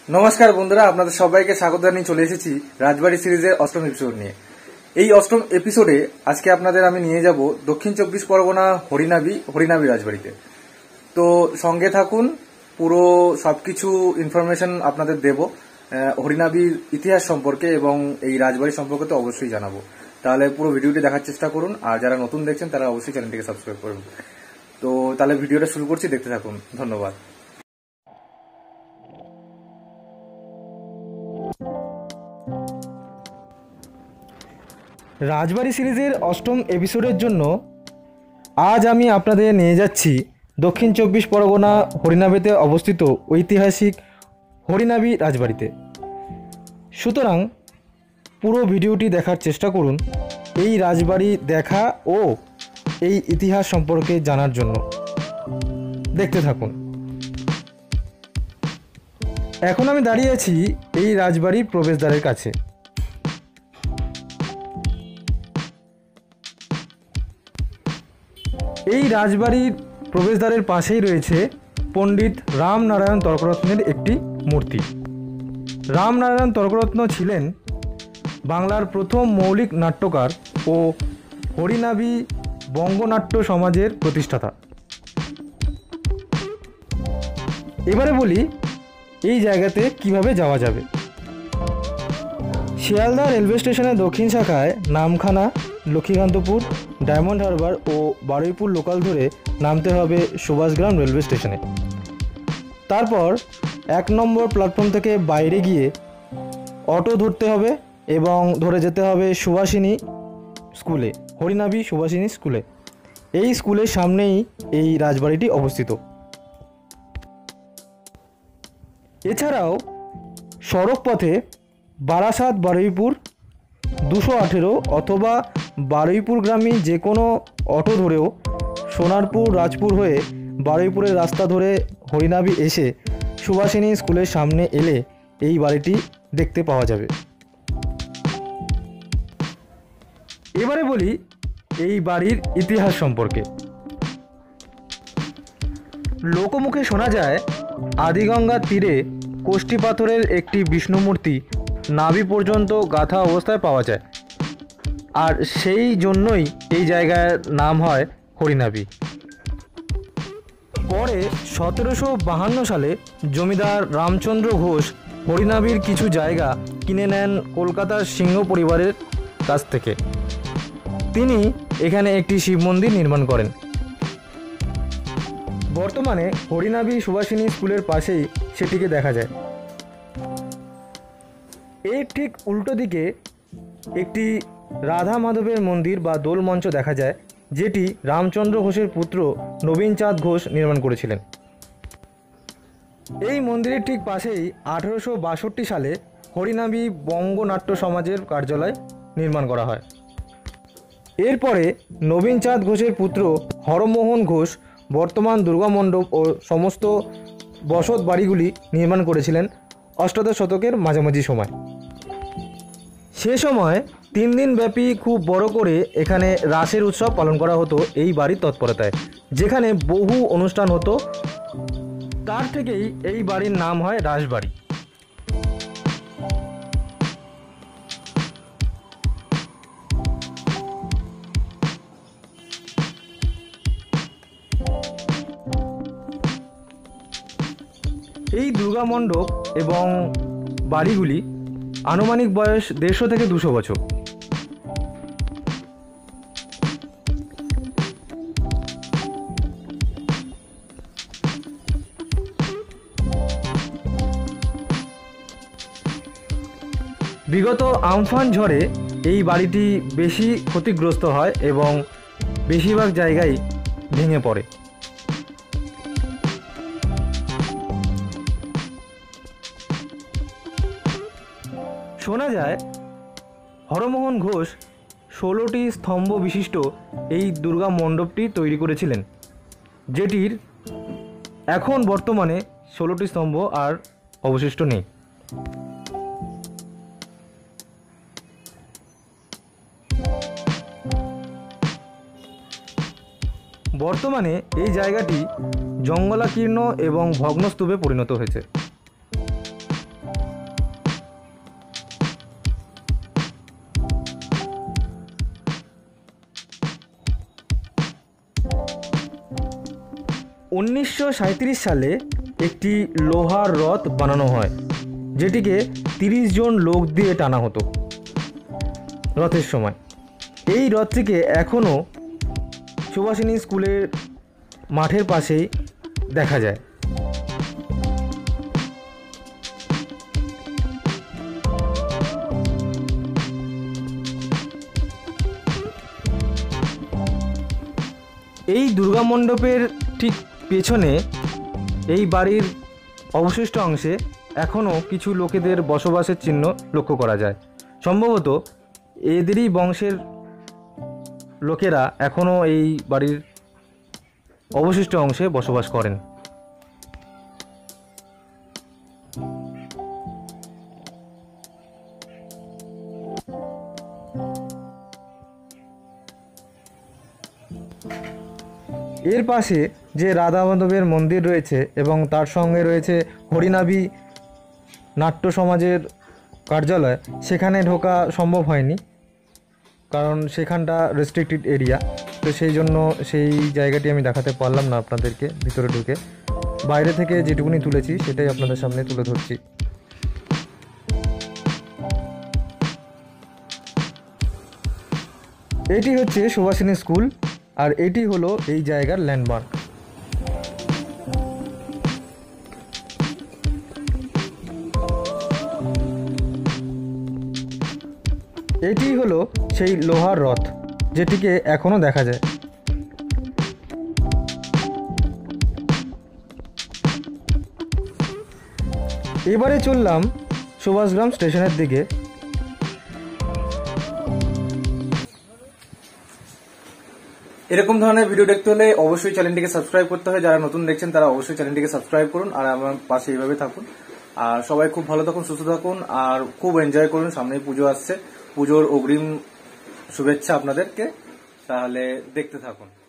নমস্কার বন্ধুরা, আপনাদের সবাইকে স্বাগত জানিয়ে চলে এসেছি রাজবাড়ি সিরিজের অষ্টম এপিসোড নিয়ে। এই অষ্টম এপিসোডে আজকে আপনাদের আমি নিয়ে যাব দক্ষিণ চব্বিশ পরগনা হরিনাবি রাজবাড়িতে। তো সঙ্গে থাকুন, পুরো সবকিছু ইনফরমেশন আপনাদের দেব হরিনাবির ইতিহাস সম্পর্কে এবং এই রাজবাড়ি সম্পর্কে তো অবশ্যই জানাবো। তাহলে পুরো ভিডিওটি দেখার চেষ্টা করুন, আর যারা নতুন দেখছেন তারা অবশ্যই চ্যানেলটিকে সাবস্ক্রাইব করুন। তো তাহলে ভিডিওটা শুরু করছি, দেখতে থাকুন। ধন্যবাদ। রাজবাড়ি সিরিজের অষ্টম এপিসোডের জন্য আজ আমি আপনাদের নিয়ে যাচ্ছি দক্ষিণ চব্বিশ পরগনা হরিনাবিতে অবস্থিত ঐতিহাসিক হরিনাবি রাজবাড়িতে। সুতরাং পুরো ভিডিওটি দেখার চেষ্টা করুন এই রাজবাড়ি দেখা ও এই ইতিহাস সম্পর্কে জানার জন্য। দেখতে থাকুন। এখন আমি দাঁড়িয়ে আছি এই রাজবাড়ির প্রবেশদ্বারের কাছে। এই রাজবাড়ির প্রবেশদ্বারের পাশেই রয়েছে পণ্ডিত রামনারায়ণ তর্করত্নের একটি মূর্তি। রামনারায়ণ তর্করত্ন ছিলেন বাংলার প্রথম মৌলিক নাট্যকার ও হরিনাবি বঙ্গনাট্য সমাজের প্রতিষ্ঠাতা। এবারে বলি এই জায়গাতে কিভাবে যাওয়া যাবে। শিয়ালদা রেলওয়ে স্টেশনের দক্ষিণ শাখায় নামখানা, লক্ষ্মীকান্তপুর, ডায়মন্ড হারবার ও বারুইপুর লোকাল ধরে নামতে হবে সুভাষগ্রাম রেলওয়ে স্টেশনে। তারপর 1 নম্বর প্ল্যাটফর্ম থেকে বাইরে গিয়ে অটো ধরতে হবে এবং ধরে যেতে হবে সুভাষিনী স্কুলে, হরিনাবি সুভাষিনী স্কুলে। এই স্কুলের সামনেই এই রাজবাড়িটি অবস্থিত। এছাড়াও সড়ক পথে বারাসাত বারুইপুর 218 অথবা বারুইপুরগামী যে কোনো অটো ধরেও সোনারপুর রাজপুর হয়ে বারুইপুরের রাস্তা ধরে হরিনাবি এসে সুভাষিনী স্কুলের সামনে এলে এই বাড়িটি দেখতে পাওয়া যাবে। এবারে বলি এই বাড়ির ইতিহাস সম্পর্কে। লোকমুখে শোনা যায় আদিগঙ্গার তীরে কোষ্ঠী পাথরের একটি বিষ্ণু মূর্তি নাভি পর্যন্ত গাঁথা অবস্থায় পাওয়া যায়, আর সেই জন্যই এই জায়গার নাম হয় হরিনাবি। পরে 1752 সালে জমিদার রামচন্দ্র ঘোষ হরিনাবির কিছু জায়গা কিনে নেন কলকাতার সিংহ পরিবারের কাছ থেকে। তিনি এখানে একটি শিব মন্দির নির্মাণ করেন। বর্তমানে হরিনাবি সুভাষিনী স্কুলের পাশেই সেটিকে দেখা যায়। এর ঠিক উল্টো দিকে একটি রাধা মাধবের মন্দির বা দোল মঞ্চ দেখা যায়, যেটি রামচন্দ্র ঘোষের পুত্র নবীনচাঁদ ঘোষ নির্মাণ করেছিলেন। এই মন্দিরের ঠিক পাশেই 1862 সালে হরিনাবি বঙ্গনাট্য সমাজের কার্যালয় নির্মাণ করা হয়। এরপরে নবীনচাঁদ ঘোষের পুত্র হরমোহন ঘোষ বর্তমান দুর্গা মণ্ডপ ও সমস্ত বসত বাড়িগুলি নির্মাণ করেছিলেন অষ্টাদশ শতকের মাঝামাঝি সময়। সে সময় 3 দিন ব্যাপী খুব বড় করে এখানে রাসের উৎসব পালন করা হতো এই বাড়ির তৎপরতায়, যেখানে বহু অনুষ্ঠান হতো। তার থেকেই এই বাড়ির নাম হয় রাসবাড়ি। এই দুর্গা মণ্ডপ এবং বাড়িগুলি আনুমানিক বয়স 150 থেকে 200 বছর। বিগত আমফান ঝড়ে এই বাড়িটি বেশি ক্ষতিগ্রস্ত হয় এবং বেশিরভাগ জায়গায় ভেঙে পড়ে। শোনা যায় হরমোহন ঘোষ 16টি স্তম্ভ বিশিষ্ট এই দুর্গা মণ্ডপটি তৈরি করেছিলেন, যেটির এখন বর্তমানে 16টি স্তম্ভ আর অবশিষ্ট নেই। বর্তমানে এই জায়গাটি জঙ্গলাকীর্ণ এবং ভগ্নস্তূপে পরিণত হয়েছে। 1937 সালে একটি লোহার রথ বানানো হয়, যেটিকে 30 জন লোক দিয়ে টানা হতো রথের সময়। এই রথটিকে এখনও সুভাষিনী স্কুলের মাঠের পাশেই দেখা যায়। এই দুর্গা মণ্ডপের ঠিক পেছনে এই বাড়ির অবশিষ্ট অংশে এখনও কিছু লোকেদের বসবাসের চিহ্ন লক্ষ্য করা যায়। সম্ভবত এদেরই বংশের লোকেরা এখনও এই বাড়ির অবশিষ্ট অংশে বসবাস করেন। এর পাশে যে রাধা মাধবের মন্দির রয়েছে এবং তার সঙ্গে রয়েছে হরিনাভি নাট্য সমাজের কার্যালয়, সেখানে ঢোকা সম্ভব হয়নি, কারণ সেখানটা রেস্ট্রিক্টেড এরিয়া। তো সেই জন্য সেই জায়গাটি আমি দেখাতে পারলাম না আপনাদেরকে ভিতরে ঢুকে। বাইরে থেকে যেটুকুনি তুলেছি সেটাই আপনাদের সামনে তুলে ধরছি। এটি হচ্ছে সুভাষিনী স্কুল, আর এটি হলো এই জায়গার ল্যান্ডমার্ক। এটি হলো সেই লোহার রথ, যেটিকে এখনো দেখা যায়। এবারে চললাম সুভাষগ্রাম স্টেশনের দিকে। এরকম ধরনের ভিডিও দেখতে হলে অবশ্যই চ্যানেলটিকে সাবস্ক্রাইব করতে হয়। যারা নতুন দেখছেন তারা অবশ্যই চ্যানেলটিকে সাবস্ক্রাইব করুন, আর আমার পাশে এইভাবে থাকুন। আর সবাই খুব ভালো থাকুন, সুস্থ থাকুন, আর খুব এনজয় করুন। সামনেই পুজো আসছে, পুজোর অগ্রিম শুভেচ্ছা আপনাদেরকে। তাহলে দেখতে থাকুন।